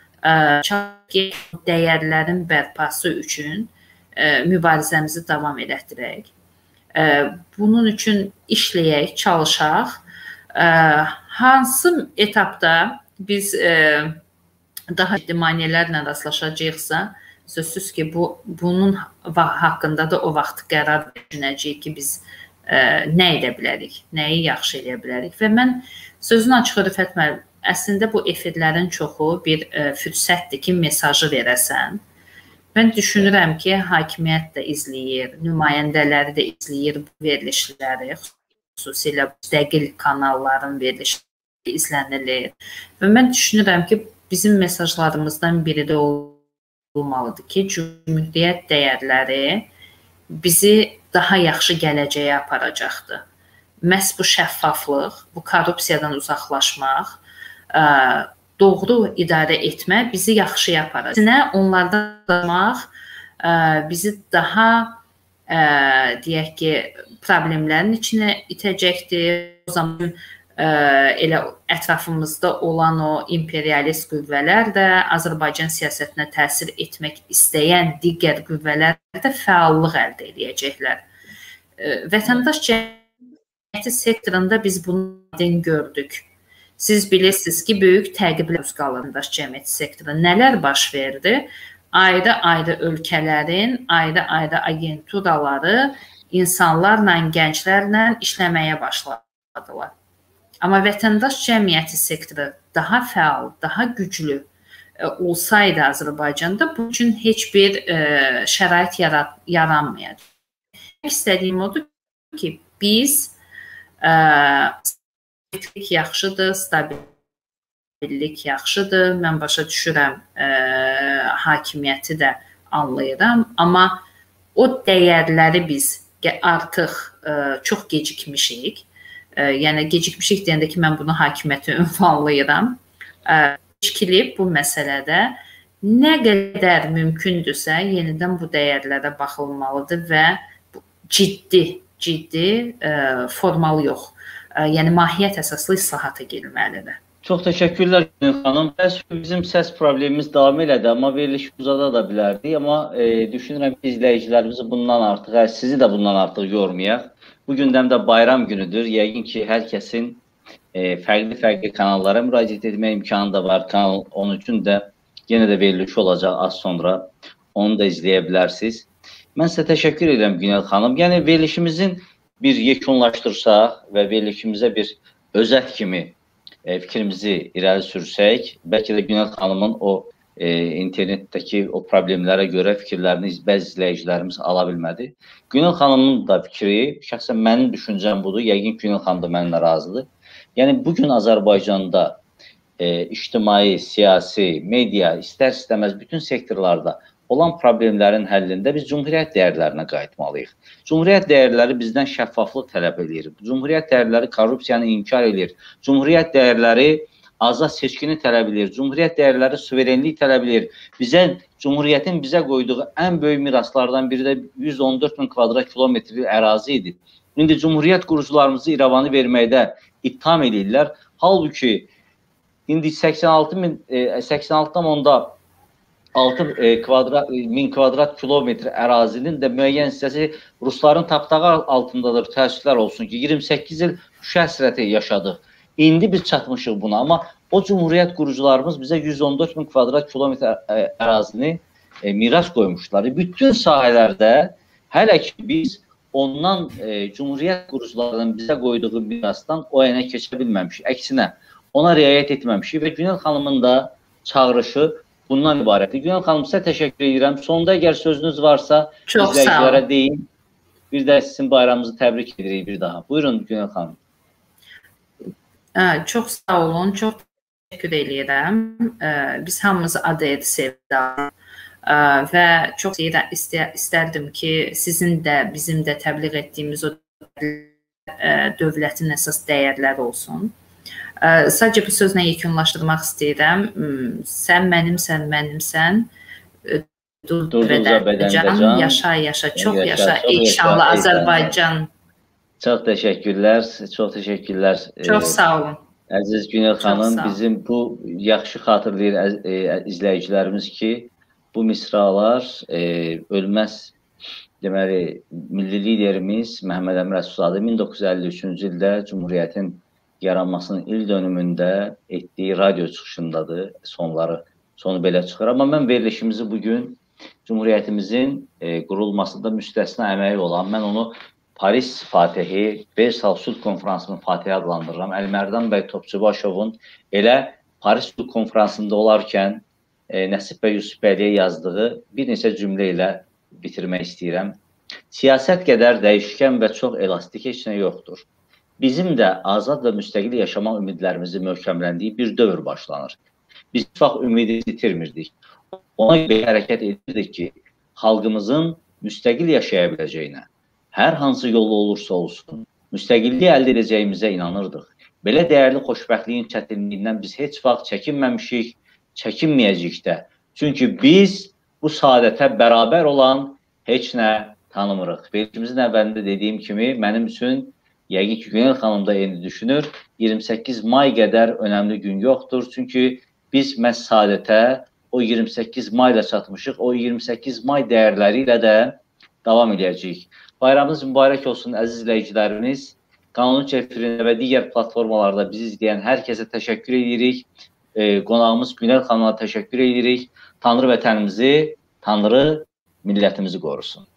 dəyərlərin bərpası üçün mübarizəmizi davam elətdirək. Bunun üçün işləyək, çalışaq. Hansı etapda biz daha ciddi maneələrlə rastlaşacaqsa, sözsüz ki, bu, bunun haqqında da o vaxt qərar düşünəcəyik ki, biz nə edə bilərik, nəyi yaxşı edə bilərik. Və mən sözün açığı Rüfət müəllim, əslində bu efirlərin çoxu bir fürsətdir ki, mesajı verəsən. Mən düşünürəm ki, hakimiyyət də izləyir, nümayəndələri də izləyir bu verilişləri, xüsusilə müstəqil kanalların verilişləri izlənilir. Və mən düşünürəm ki, bizim mesajlarımızdan biri də olmalıdır ki, cümhuriyyət dəyərləri bizi daha yaxşı gələcəyə aparacaqdır. Məhz bu şəffaflıq, bu korrupsiyadan uzaqlaşmaq, doğru idarə etmə bizi yaxşıya aparacaq. Sinə onlardan danışmaq bizi daha, deyək ki, problemlərin içinə itəcəkdir. O zaman elə ətrafımızda olan o imperialist qüvvələr də, Azərbaycan siyasətinə təsir etmək istəyən digər qüvvələr də fəallıq əldə edəcəklər. Vətəndaş cəmiyyəti sektorunda biz bunu gördük. Siz bilirsiniz ki, böyük təqiblər qalandaş cəmiyyət sektorunda nələr baş verdi? Ayrı-ayrı ölkələrin, ayrı-ayrı agenturaları insanlarla, gənclərlə işləməyə başladılar. Amma vətəndaş cəmiyyəti sektoru daha fəal, daha güclü olsaydı Azərbaycanda, bu üçün heç bir e, şərait yarat yaranmayacaq. İstədiyim odur ki, biz e, stabillik yaxşıdır, stabillik yaxşıdır, mən başa düşürəm, e, hakimiyyəti də anlayıram, amma o dəyərləri biz artıq e, çox gecikmişik. E, yəni gecikmişik deyəndə ki, mən bunu hakimiyyəti ünvanlayıram. E, Gecikilib bu məsələdə nə qədər mümkündürsə yenidən bu dəyərlərə baxılmalıdır və ciddi, ciddi, e, formal yox, e, yəni mahiyyət əsaslı islahata gedilməlidir. Çox təşəkkürlər Günel xanım. Bizim səs problemimiz davam elədi, amma veriliş uzada da bilərdik. Amma e, düşünürəm ki, izləyicilərimizi bundan artıq, sizi də bundan artıq yormayaq. Bu gündəmdə bayram günüdür. Yəqin ki, hər kəsin fərqli-fərqli kanallara müraciət etmək imkanı da var. Kanal on üçün də yenə də veriliş olacaq az sonra. Onu da izləyə bilərsiniz. Mən sizə təşəkkür edirəm Günel xanım. Yəni verilişimizin bir yekunlaşdırsaq və verilişimizə bir özət kimi e, fikrimizi irəli sürsək, bəlkə də Günel xanımın o e, internetdəki o problemlərə görə fikirlərini bəzi izləyicilərimiz ala bilmədi. Günel xanımın da fikri, şəxsən mənim düşüncəm budur. Yəqin Günel xanım da mənimlə razıdır. Yəni, bugün Azərbaycanda e, ictimai, siyasi, media, istər-istəməz bütün sektorlarda olan problemlərin həllində biz Cumhuriyyət dəyərlərinə qayıtmalıyıq. Cumhuriyyət dəyərləri bizdən şəffaflıq tələb edir. Cumhuriyyət dəyərləri korrupsiyanı inkar edir. Cumhuriyyət dəyərləri azad seçkini tələb edir. Cumhuriyyət dəyərləri suverenlik tələb edir. Bizə, Cumhuriyyətin bizə qoyduğu ən böyük miraslardan biri də yüz on dörd min kvadrat kilometr ərazi idi. İndi Cumhuriyyət qurucularımızı İrəvanı verməkdə ittiham edirlər. Halbuki indi səksən altı min, səksən altı min kvadrat kilometr ərazinin də müəyyən hissəsi Rusların tapdağı altındadır. Təəssüflər olsun ki, iyirmi səkkiz il şüşə həsrəti yaşadıq. İndi biz çatmışıq buna, amma o Cumhuriyyət qurucularımız bizə yüz on dörd min kvadrat kilometr ərazini miras qoymuşlar. Bütün sahələrdə hələ ki biz ondan e, Cumhuriyyət qurucularının bizə qoyduğu mirasdan o yana keçə bilməmişik. Əksinə, ona riayət etməmişik və Günel xanımın da çağırışı bundan ibarətdir. Günel xanım, sizə təşəkkür edirəm. Sonda əgər sözünüz varsa, izləyicilərə deyin. Bir də sizin bayramınızı təbrik edirik bir daha. Buyurun Günel xanım. Ə, çox sağ olun, çox təşəkkür edirəm. Ə, biz hamımızı ADR sevdik. Və çox istərdim ki, sizin də, bizim də təbliğ etdiyimiz o dövlətin əsas dəyərləri olsun. Sadəcə bir sözlə yekunlaşdırmaq istəyirəm. Sən mənimsən, mənimsən, dur bədəndə can, yaşa, yaşa, çox yaşa, inşallah Azərbaycan. Çox təşəkkürlər, çox təşəkkürlər. Çox sağ olun. Əziz Günel xanım, bizim bu yaxşı xatırlayır izləyicilərimiz ki, bu misralar e, ölməz, deməli, milli liderimiz Məhəmməd Əmin Rəsulzadə min doqquz yüz əlli üçüncü ildə Cumhuriyyətin yaranmasının il dönümündə etdiyi radyo çıxışındadır. Sonları, sonu belə çıxır. Amma mən verilişimizi bugün Cumhuriyyətimizin e, qurulmasında müstəsna əməyi olan, mən onu Paris Fatihi, Versal Sülh Konferansının Fatihi adlandırıram. Əlmərdan bəy Topçubaşovun elə Paris Sülh Konferansında olarkən E, Nəsib bəy Yusufbəliyə yazdığı bir neçə cümlə ilə bitirmək istəyirəm. Siyasət qədər dəyişkən və çox elastik heç nə yoxdur. Bizim də azad və müstəqil yaşamaq ümidlərimizi möhkəmləndiyi bir dövr başlanır. Biz vaxt ümidi itirmirdik. Ona görə hərəkət edirdik ki, xalqımızın müstəqil yaşaya biləcəyinə, hər hansı yolu olursa olsun, müstəqilliyi əldə edəcəyimizə inanırdıq. Belə dəyərli xoşbəxtliyin çətinliyindən biz heç vaxt çəkinməmişik, çəkinməyəcəyik də. Çünki biz bu saadətə bərabər olan heç nə tanımırıq. Verilişimizin əvvəlində dediyim kimi, mənim üçün yəqin ki, Günel xanım da eyni düşünür. iyirmi səkkiz may qədər önəmli gün yoxdur. Çünki biz məhz saadətə o iyirmi səkkiz mayda çatmışıq. O iyirmi səkkiz may dəyərləri ilə də davam edəcəyik. Bayramınız mübarək olsun əziz izləyicilərimiz. Qanun Çefirində və digər platformalarda bizi izləyən hər kəsə təşəkkür edirik. E, qonağımız Günel xanıma təşəkkür edirik. Tanrı vətənimizi, Tanrı millətimizi qorusun.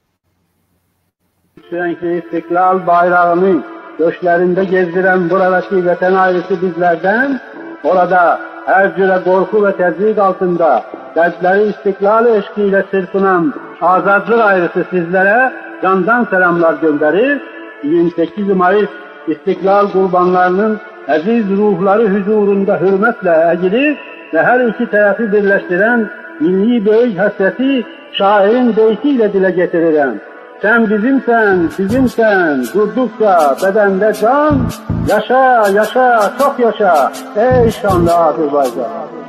Sürekli İstiklal bayrağını göçlerinde gezdiren buradaki vatan ailesi bizlerden, orada her cüre korku ve tezlik altında kalpleri istiklal eşkiyle çırpınan azadlık ailesi sizlere candan selamlar gönderir. yirmi sekiz Mayıs İstiklal kurbanlarının aziz ruhları huzurunda hürmetle eğilir ve her iki tarafı birleştiren milli büyük hasreti şairin beytiyle dile getiririm. Sen bizimsen, bizimsen, durdukça bedende can, yaşa, yaşa, çok yaşa, ey şanlı Azerbaycan.